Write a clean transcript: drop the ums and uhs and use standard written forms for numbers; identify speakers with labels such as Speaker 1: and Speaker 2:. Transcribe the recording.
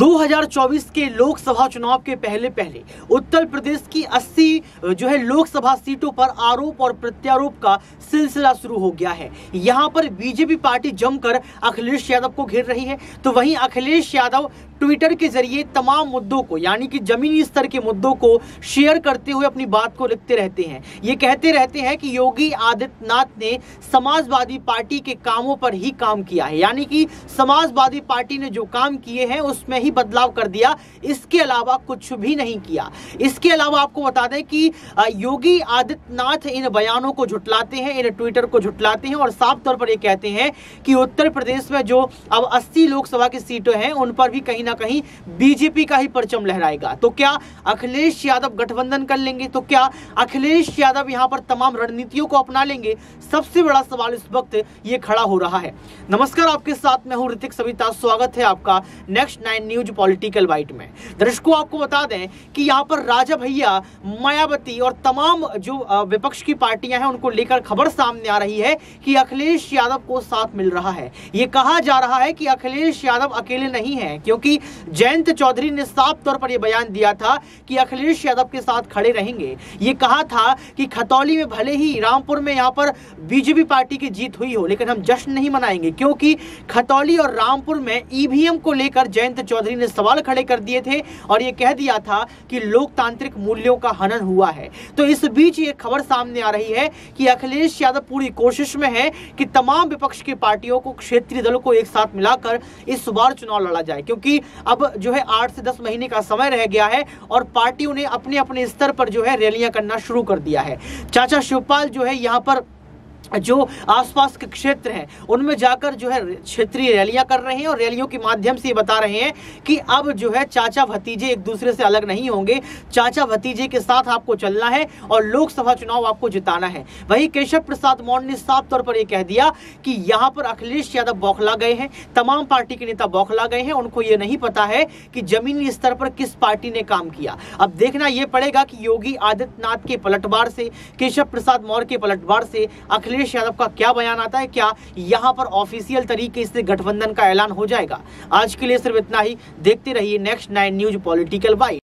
Speaker 1: 2024 के लोकसभा चुनाव के पहले उत्तर प्रदेश की 80 लोकसभा सीटों पर आरोप और प्रत्यारोप का सिलसिला शुरू हो गया है। यहां पर बीजेपी पार्टी जमकर अखिलेश यादव को घेर रही है, तो वहीं अखिलेश यादव ट्विटर के जरिए तमाम मुद्दों को यानी कि जमीनी स्तर के मुद्दों को शेयर करते हुए अपनी बात को लिखते रहते हैं। ये कहते रहते हैं कि योगी आदित्यनाथ ने समाजवादी पार्टी के कामों पर ही काम किया है, यानी कि समाजवादी पार्टी ने जो काम किए हैं उसमें ही बदलाव कर दिया, इसके अलावा कुछ भी नहीं किया। इसके अलावा आपको बता दें कि योगी आदित्यनाथ इन बयानों को झुटलाते हैं, इन ट्विटर को झुटलाते हैं और साफ तौर पर ये कहते हैं कि उत्तर प्रदेश में जो अब 80 लोकसभा की सीटें हैं उन पर भी कहीं ना कहीं बीजेपी का ही परचम लहराएगा। तो क्या अखिलेश यादव गठबंधन कर लेंगे? तो क्या अखिलेश यादव यहां पर तमाम रणनीतियों को अपना लेंगे? सबसे बड़ा सवाल इस वक्त ये खड़ा हो रहा है। नमस्कार, आपके साथ मैं हूं ऋतिक सविता। स्वागत है आपका नेक्स्ट 9 न्यूज पॉलिटिकल बाइट में। दर्शकों, आपको बता दें कि यहां पर राजा भैया, मायावती और तमाम जो विपक्ष की पार्टियां हैं उनको लेकर खबर सामने आ रही है कि अखिलेश यादव को साथ मिल रहा है। ये कहा जा रहा है कि अखिलेश यादव अकेले नहीं है, क्योंकि जयंत चौधरी ने साफ तौर पर यह बयान दिया था कि अखिलेश यादव के साथ खड़े रहेंगे। ये कहा था कि खतौली में भले ही रामपुर में यहां पर बीजेपी पार्टी की जीत हुई हो, लेकिन हम जश्न नहीं मनाएंगे, क्योंकि खतौली और रामपुर में ईवीएम को लेकर जयंत चौधरी ने सवाल खड़े कर दिए थे और यह कह दिया था कि लोकतांत्रिक मूल्यों का हनन हुआ है। तो इस बीच ये खबर सामने आ रही है कि अखिलेश यादव पूरी कोशिश में है कि तमाम विपक्ष की पार्टियों को, क्षेत्रीय दलों को एक साथ मिलाकर इस बार चुनाव लड़ा जाए, क्योंकि अब 8 से 10 महीने का समय रह गया है और पार्टियों ने अपने अपने स्तर पर रैलियां करना शुरू कर दिया है। चाचा शिवपाल यहाँ पर जो आसपास के क्षेत्र हैं उनमें जाकर क्षेत्रीय रैलियां कर रहे हैं और रैलियों के माध्यम से ये बता रहे हैं कि अब चाचा भतीजे एक दूसरे से अलग नहीं होंगे, चाचा भतीजे के साथ आपको चलना है और लोकसभा चुनाव आपको जिताना है। वहीं केशव प्रसाद मौर्य ने साफ तौर पर यह कह दिया कि यहां पर अखिलेश यादव बौखला गए हैं, तमाम पार्टी के नेता बौखला गए हैं, उनको ये नहीं पता है कि जमीनी स्तर पर किस पार्टी ने काम किया। अब देखना यह पड़ेगा कि योगी आदित्यनाथ के पलटवार से, केशव प्रसाद मौर्य के पलटवार से अखिलेश यादव का क्या बयान आता है। क्या यहां पर ऑफिशियल तरीके से गठबंधन का ऐलान हो जाएगा? आज के लिए सिर्फ इतना ही। देखते रहिए नेक्स्ट 9 न्यूज पॉलिटिकल बाइट।